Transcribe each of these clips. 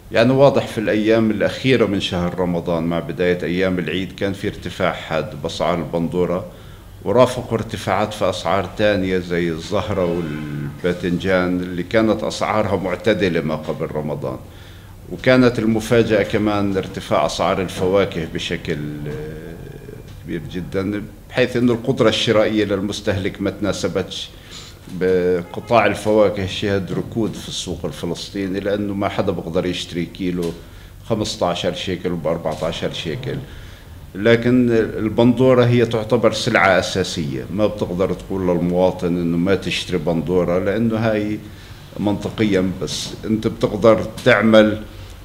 يعني واضح في الأيام الأخيرة من شهر رمضان مع بداية أيام العيد كان في ارتفاع حاد بأسعار البندورة، ورافقوا ارتفاعات في أسعار تانية زي الزهرة والباذنجان اللي كانت أسعارها معتدلة ما قبل رمضان. وكانت المفاجأة كمان ارتفاع أسعار الفواكه بشكل كبير جدا، بحيث أن القدرة الشرائية للمستهلك ما تناسبتش بقطاع الفواكه. شهد ركود في السوق الفلسطيني لأنه ما حدا بقدر يشتري كيلو 15 شيكل وب 14 شيكل. لكن البندورة هي تعتبر سلعة أساسية، ما بتقدر تقول للمواطن إنه ما تشتري بندورة، لأنه هاي منطقيا بس أنت بتقدر تعمل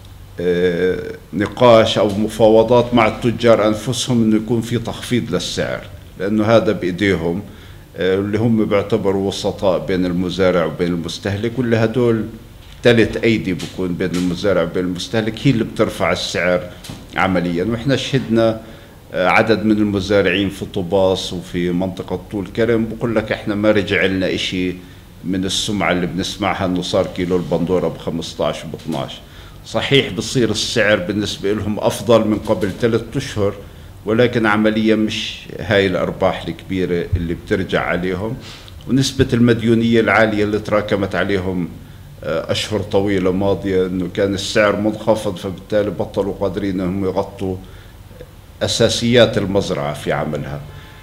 نقاش أو مفاوضات مع التجار أنفسهم إنه يكون في تخفيض للسعر، لأنه هذا بإيديهم. اللي هم بيعتبروا وسطاء بين المزارع وبين المستهلك، واللي هدول ثالث أيدي بكون بين المزارع وبين المستهلك، هي اللي بترفع السعر عمليا. وإحنا شهدنا عدد من المزارعين في طوباس وفي منطقة طول كرم بقول لك إحنا ما رجع لنا إشي من السمعة اللي بنسمعها إنه صار كيلو البندورة ب 15 وب 12. صحيح بصير السعر بالنسبة لهم أفضل من قبل 3 أشهر، ولكن عمليا مش هاي الأرباح الكبيرة اللي بترجع عليهم. ونسبة المديونية العالية اللي تراكمت عليهم أشهر طويلة ماضية، إنه كان السعر منخفض، فبالتالي بطلوا قادرين إنهم يغطوا أساسيات المزرعة في عملها.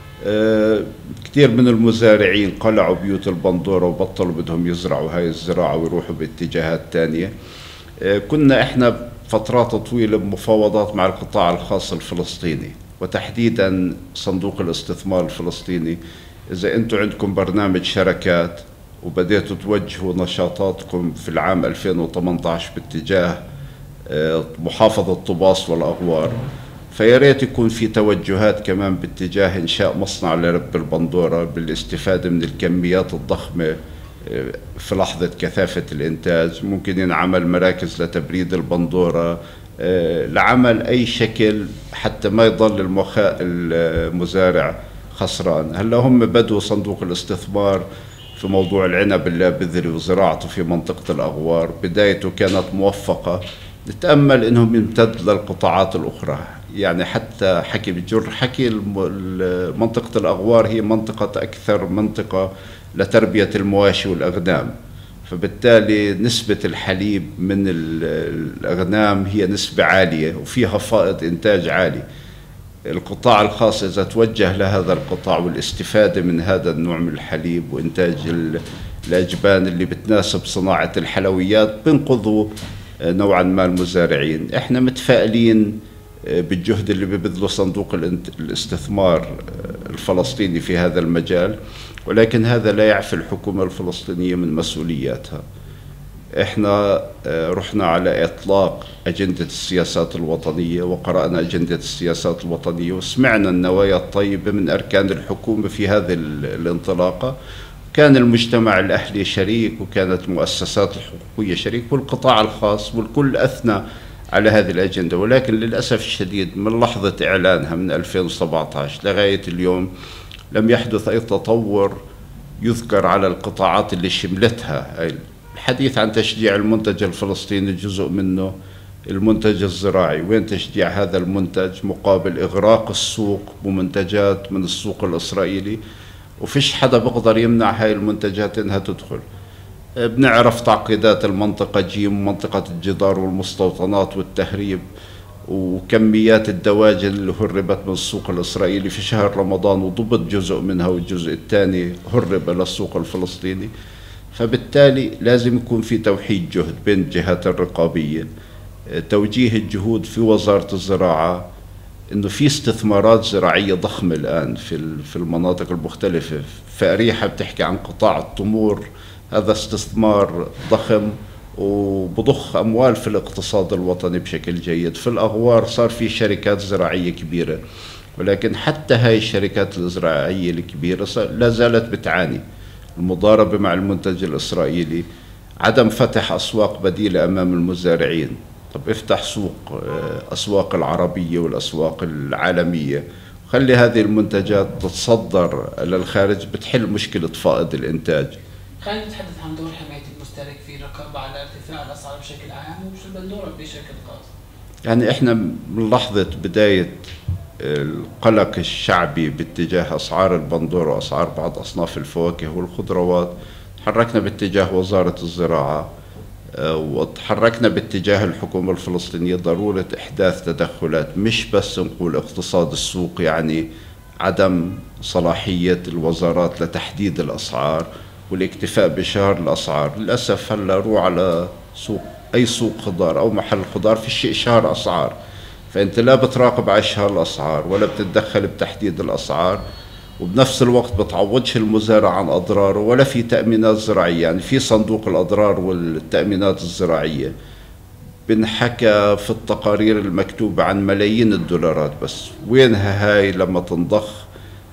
كثير من المزارعين قلعوا بيوت البندورة وبطلوا بدهم يزرعوا هاي الزراعة ويروحوا باتجاهات تانية. كنا احنا فترات طويلة بمفاوضات مع القطاع الخاص الفلسطيني، وتحديدا صندوق الاستثمار الفلسطيني. إذا أنتم عندكم برنامج شركات وبديتوا توجهوا نشاطاتكم في العام 2018 باتجاه محافظة طوباس والأغوار، فيا ريت يكون في توجهات كمان باتجاه إنشاء مصنع لرب البندورة بالاستفادة من الكميات الضخمة في لحظة كثافة الإنتاج. ممكن ينعمل مراكز لتبريد البندورة، لعمل أي شكل حتى ما يضل المزارع خسران. هلا هم بدوا صندوق الاستثمار في موضوع العنب اللابذري وزراعته في منطقة الأغوار، بدايته كانت موفقة. نتأمل أنهم يمتد للقطاعات الأخرى، يعني حتى حكي بجر حكي منطقة الأغوار هي منطقة أكثر منطقة لتربية المواشي والأغنام، فبالتالي نسبة الحليب من الأغنام هي نسبة عالية وفيها فائض إنتاج عالي. القطاع الخاص إذا توجه لهذا القطاع والاستفادة من هذا النوع من الحليب وإنتاج الأجبان اللي بتناسب صناعة الحلويات، بنقذوا نوعا ما المزارعين. احنا متفائلين بالجهد اللي ببذله صندوق الاستثمار الفلسطيني في هذا المجال، ولكن هذا لا يعفي الحكومة الفلسطينية من مسؤولياتها. احنا رحنا على اطلاق اجندة السياسات الوطنية وقرأنا اجندة السياسات الوطنية وسمعنا النوايا الطيبة من اركان الحكومة في هذه الانطلاقة. كان المجتمع الاهلي شريك، وكانت المؤسسات الحقوقية شريك، والقطاع الخاص، والكل اثنى على هذه الأجندة. ولكن للأسف الشديد من لحظة إعلانها من 2017 لغاية اليوم لم يحدث أي تطور يذكر على القطاعات اللي شملتها. الحديث عن تشجيع المنتج الفلسطيني جزء منه المنتج الزراعي، وين تشجيع هذا المنتج مقابل إغراق السوق بمنتجات من السوق الإسرائيلي، وفيش حدا بقدر يمنع هاي المنتجات إنها تدخل. بنعرف تعقيدات المنطقة جيم، منطقة الجدار والمستوطنات والتهريب، وكميات الدواجن اللي هربت من السوق الإسرائيلي في شهر رمضان وضبط جزء منها والجزء الثاني هرب للسوق الفلسطيني. فبالتالي لازم يكون في توحيد جهد بين الجهات الرقابية، توجيه الجهود في وزارة الزراعة، انه في استثمارات زراعية ضخمة الآن في المناطق المختلفة. فأريحة بتحكي عن قطاع التمور، هذا استثمار ضخم وبضخ أموال في الاقتصاد الوطني بشكل جيد. في الأغوار صار في شركات زراعية كبيرة، ولكن حتى هاي الشركات الزراعية الكبيرة لا زالت بتعاني المضاربة مع المنتج الإسرائيلي، عدم فتح أسواق بديلة أمام المزارعين. طب افتح سوق، أسواق العربية والأسواق العالمية، خلي هذه المنتجات تتصدر للخارج، بتحل مشكلة فائض الإنتاج. خلينا نتحدث عن دور حماية المستهلك في الرقابة على ارتفاع الأسعار بشكل عام ومش البندورة بشكل خاص. يعني احنا من لحظة بداية القلق الشعبي باتجاه أسعار البندورة وأسعار بعض أصناف الفواكه والخضروات تحركنا باتجاه وزارة الزراعة، وتحركنا باتجاه الحكومة الفلسطينية ضرورة إحداث تدخلات، مش بس نقول اقتصاد السوق، يعني عدم صلاحية الوزارات لتحديد الأسعار والاكتفاء بشهر الأسعار. للأسف هلا روح على سوق، أي سوق خضار أو محل خضار في شيء شهر أسعار، فأنت لا بتراقب على شهر الأسعار ولا بتتدخل بتحديد الأسعار، وبنفس الوقت بتعوضش المزارع عن أضراره ولا في تأمينات زراعية. يعني في صندوق الأضرار والتأمينات الزراعية بنحكى في التقارير المكتوبة عن ملايين الدولارات، بس وينها هاي لما تنضخ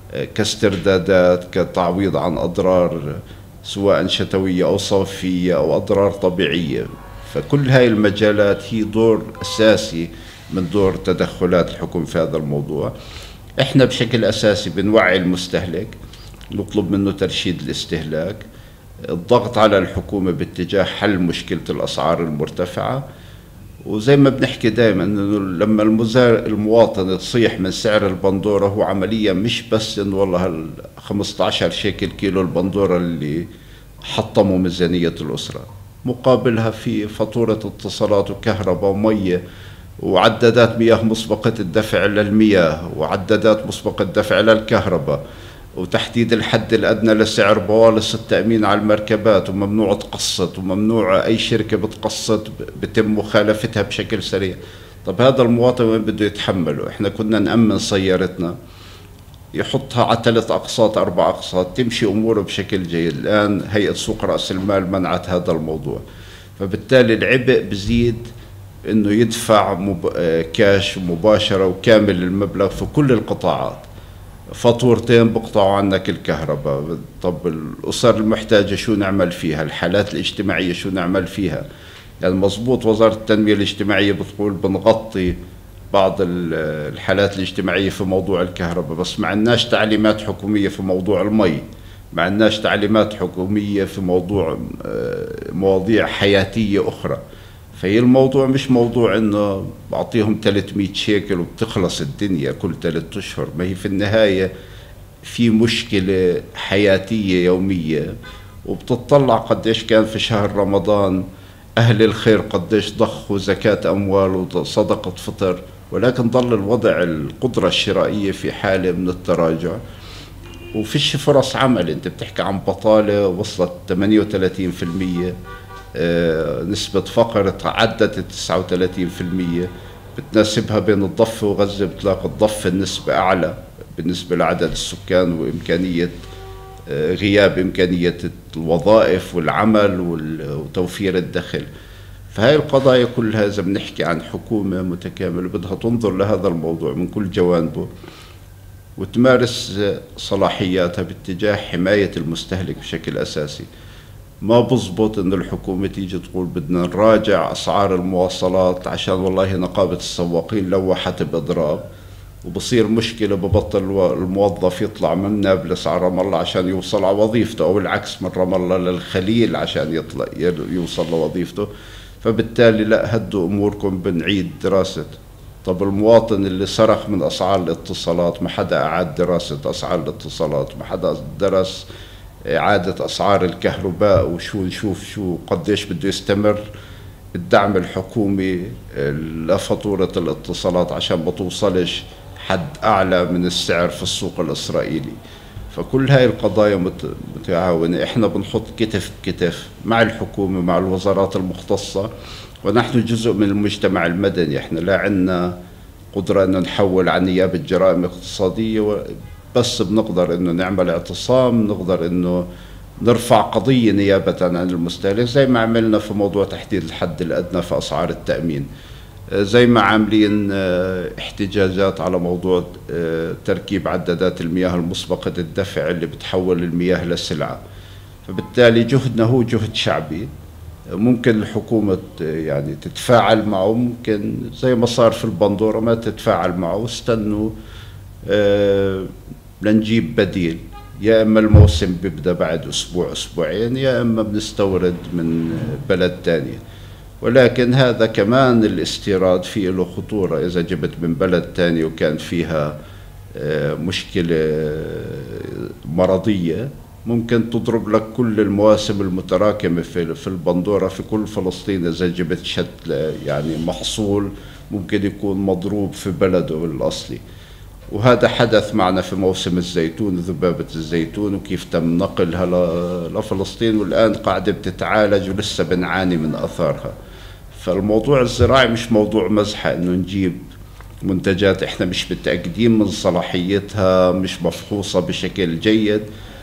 كاستردادات كتعويض عن أضرار سواء شتوية أو صيفية أو أضرار طبيعية؟ فكل هاي المجالات هي دور أساسي من دور تدخلات الحكومة في هذا الموضوع. احنا بشكل أساسي بنوعي المستهلك، نطلب منه ترشيد الاستهلاك، الضغط على الحكومة باتجاه حل مشكلة الأسعار المرتفعة. وزي ما بنحكي دائما انه لما المواطن تصيح من سعر البندوره، هو عمليا مش بس انه والله 15 شيكل كيلو البندوره اللي حطموا ميزانيه الاسره، مقابلها في فاتوره اتصالات وكهرباء وميه وعدادات مياه مسبقه الدفع للمياه وعدادات مسبقه الدفع للكهرباء، وتحديد الحد الأدنى لسعر بوالص التأمين على المركبات، وممنوع تقسط، وممنوع أي شركة بتقسط بتم مخالفتها بشكل سريع. طب هذا المواطن وين بده يتحمله؟ احنا كنا نأمن سيارتنا يحطها على 3 أقساط 4 أقساط تمشي أموره بشكل جيد. الآن هيئة سوق رأس المال منعت هذا الموضوع، فبالتالي العبء بزيد انه يدفع كاش مباشرة وكامل المبلغ في كل القطاعات. فاتورتين بقطعوا عنك الكهرباء، طب الأسر المحتاجة شو نعمل فيها؟ الحالات الاجتماعية شو نعمل فيها؟ يعني مزبوط وزارة التنمية الاجتماعية بتقول بنغطي بعض الحالات الاجتماعية في موضوع الكهرباء، بس ما عندناش تعليمات حكومية في موضوع المي، ما عندناش تعليمات حكومية في موضوع مواضيع حياتية أخرى. فهي الموضوع مش موضوع انه بعطيهم 300 شيكل وبتخلص الدنيا كل 3 اشهر، ما هي في النهاية في مشكلة حياتية يومية، وبتطلع قديش كان في شهر رمضان أهل الخير قديش ضخوا زكاة أموال وصدقة فطر، ولكن ظل الوضع القدرة الشرائية في حالة من التراجع وفيش فرص عمل. انت بتحكي عن بطالة وصلت 38%، نسبة فقر تعدت 39%، بتناسبها بين الضفة وغزة بتلاقي الضفة النسبة أعلى بالنسبة لعدد السكان وإمكانية غياب إمكانية الوظائف والعمل وتوفير الدخل. فهاي القضايا كلها إذا بنحكي عن حكومة متكاملة بدها تنظر لهذا الموضوع من كل جوانبه وتمارس صلاحياتها باتجاه حماية المستهلك بشكل أساسي. ما بزبط إنه الحكومة تيجي تقول بدنا نراجع أسعار المواصلات عشان والله نقابة السواقين لوحت بإضراب، وبصير مشكلة ببطل الموظف يطلع من نابلس على رام الله عشان يوصل على وظيفته، أو العكس من رام الله للخليل عشان يطلع يوصل لوظيفته. فبالتالي لا، هدوا أموركم بنعيد دراسة. طب المواطن اللي صرخ من أسعار الاتصالات ما حدا أعاد دراسة أسعار الاتصالات، ما حدا درس إعادة أسعار الكهرباء وشو نشوف شو قديش بده يستمر الدعم الحكومي لفاتورة الاتصالات عشان ما توصلش حد أعلى من السعر في السوق الإسرائيلي. فكل هاي القضايا متعاونة، إحنا بنحط كتف بكتف مع الحكومة مع الوزارات المختصة، ونحن جزء من المجتمع المدني. إحنا لا عنا قدرة أن نحول عن نيابة جرائم اقتصادية، بس بنقدر انه نعمل اعتصام، نقدر انه نرفع قضية نيابة عن المستهلك زي ما عملنا في موضوع تحديد الحد الأدنى في أسعار التأمين، زي ما عاملين احتجاجات على موضوع تركيب عدادات المياه المسبقة الدفع اللي بتحول المياه لسلعة. فبالتالي جهدنا هو جهد شعبي، ممكن الحكومة يعني تتفاعل معه، ممكن زي ما صار في البندورة ما تتفاعل معه واستنوا لنجيب بديل. يا إما الموسم بيبدأ بعد أسبوع أسبوعين، يا إما بنستورد من بلد تانية. ولكن هذا كمان الاستيراد فيه له خطورة، إذا جبت من بلد تاني وكان فيها مشكلة مرضية ممكن تضرب لك كل المواسم المتراكمة في البندورة في كل فلسطين. إذا جبت يعني محصول ممكن يكون مضروب في بلده الأصلي. وهذا حدث معنا في موسم الزيتون، ذبابة الزيتون، وكيف تم نقلها لفلسطين، والآن قاعدة بتتعالج ولسه بنعاني من أثارها. فالموضوع الزراعي مش موضوع مزحة إنه نجيب منتجات إحنا مش متأكدين من صلاحيتها، مش مفحوصة بشكل جيد.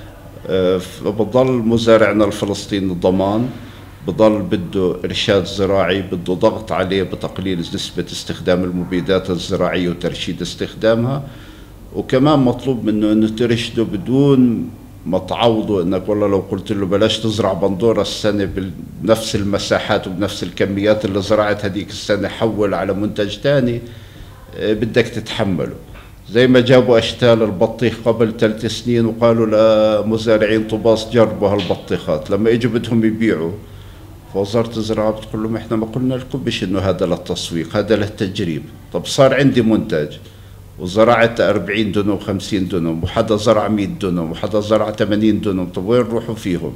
بضل مزارعنا الفلسطيني ضمان، بضل بده إرشاد زراعي، بده ضغط عليه بتقليل نسبة استخدام المبيدات الزراعية وترشيد استخدامها. وكمان مطلوب منه إنه ترشده بدون ما تعوضه، إنك والله لو قلت له بلاش تزرع بندورة السنة بنفس المساحات وبنفس الكميات اللي زرعت هذيك السنة، حول على منتج تاني بدك تتحمله. زي ما جابوا أشتال البطيخ قبل 3 سنين وقالوا لمزارعين طوباس جربوا هالبطيخات، لما اجوا بدهم يبيعوا فوزارة الزراعة بتقول لهم احنا ما قلنا لكم مش انه هذا للتسويق، هذا للتجريب. طب صار عندي منتج وزرعت 40 دنم 50 دنم وحدا زرع 100 دنم وحدا زرع 80 دنم، طب وين روحوا فيهم؟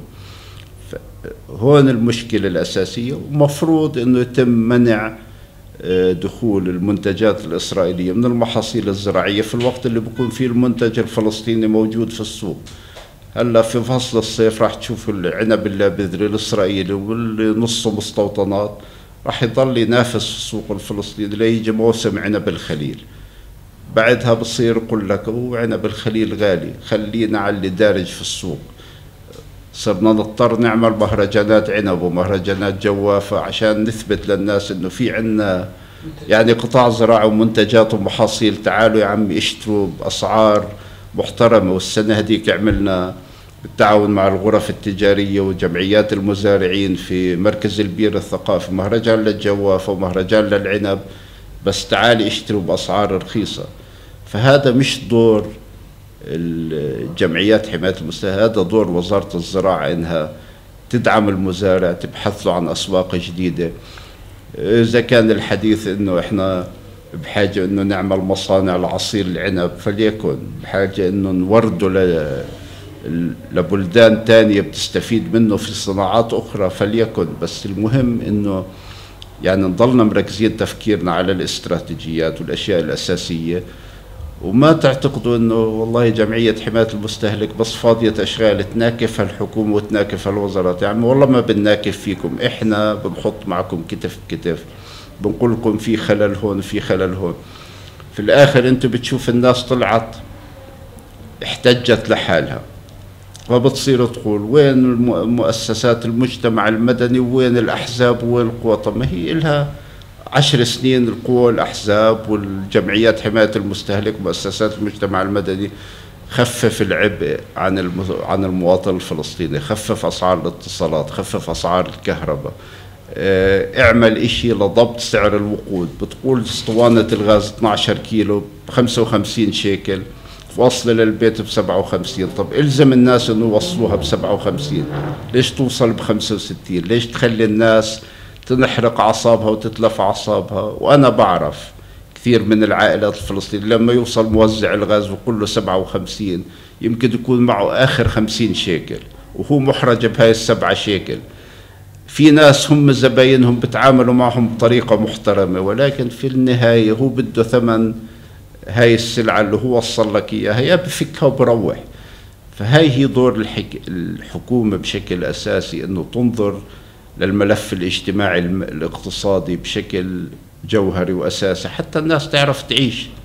هون المشكلة الأساسية. ومفروض انه يتم منع دخول المنتجات الإسرائيلية من المحاصيل الزراعية في الوقت اللي بيكون فيه المنتج الفلسطيني موجود في السوق. هلا في فصل الصيف راح تشوفوا العنب اللابذري الإسرائيلي واللي نصه مستوطنات راح يضل ينافس في السوق الفلسطيني ليجي موسم عنب الخليل. بعدها بصير يقول لك عنب الخليل غالي، خلينا على اللي دارج في السوق. صرنا نضطر نعمل مهرجانات عنب ومهرجانات جوافة عشان نثبت للناس انه في عنا يعني قطاع زراعي ومنتجات ومحاصيل، تعالوا يا عمي اشتروا بأسعار محترمة. والسنة هذيك عملنا بالتعاون مع الغرف التجارية وجمعيات المزارعين في مركز البير الثقافي مهرجان للجوافة ومهرجان للعنب، بس تعالي اشتروا بأسعار رخيصة. فهذا مش دور الجمعيات حماية المستهلك، هذا دور وزارة الزراعة إنها تدعم المزارع، تبحث له عن أسواق جديدة. إذا كان الحديث إنه إحنا بحاجة إنه نعمل مصانع لعصير العنب فليكن، بحاجة إنه نورده لبلدان تانية بتستفيد منه في صناعات أخرى فليكن. بس المهم إنه يعني نضلنا مركزين تفكيرنا على الاستراتيجيات والأشياء الأساسية، وما تعتقدوا انه والله جمعية حماية المستهلك بس فاضية اشغال تناكف الحكومة وتناكف الوزارات. يعني والله ما بنناكف فيكم، احنا بنحط معكم كتف بكتف، بنقول لكم في خلل هون في خلل هون. في الاخر انتم بتشوف الناس طلعت احتجت لحالها، فبتصير تقول وين مؤسسات المجتمع المدني وين الاحزاب وين القوى؟ طب ما هي إلها 10 سنين القوى والأحزاب والجمعيات حماية المستهلك ومؤسسات المجتمع المدني خفف العبء عن المواطن الفلسطيني، خفف أسعار الاتصالات، خفف أسعار الكهرباء، اعمل إشي لضبط سعر الوقود. بتقول اسطوانة الغاز 12 كيلو ب55 شيكل، وصل للبيت ب57. طب إلزم الناس إنه يوصلوها ب57، ليش توصل ب65؟ ليش تخلي الناس تنحرق أعصابها وتتلف أعصابها؟ وأنا بعرف كثير من العائلات الفلسطينية لما يوصل موزع الغاز وكله 57 يمكن يكون معه آخر 50 شيكل وهو محرج بهاي ال7 شيكل. في ناس هم زباينهم بتعاملوا معهم بطريقة محترمة، ولكن في النهاية هو بده ثمن هاي السلعة اللي هو وصل لك إياها، يا بفكها وبروح. فهاي هي دور الحكومة بشكل أساسي، إنه تنظر للملف الاجتماعي الاقتصادي بشكل جوهري وأساسي حتى الناس تعرف تعيش.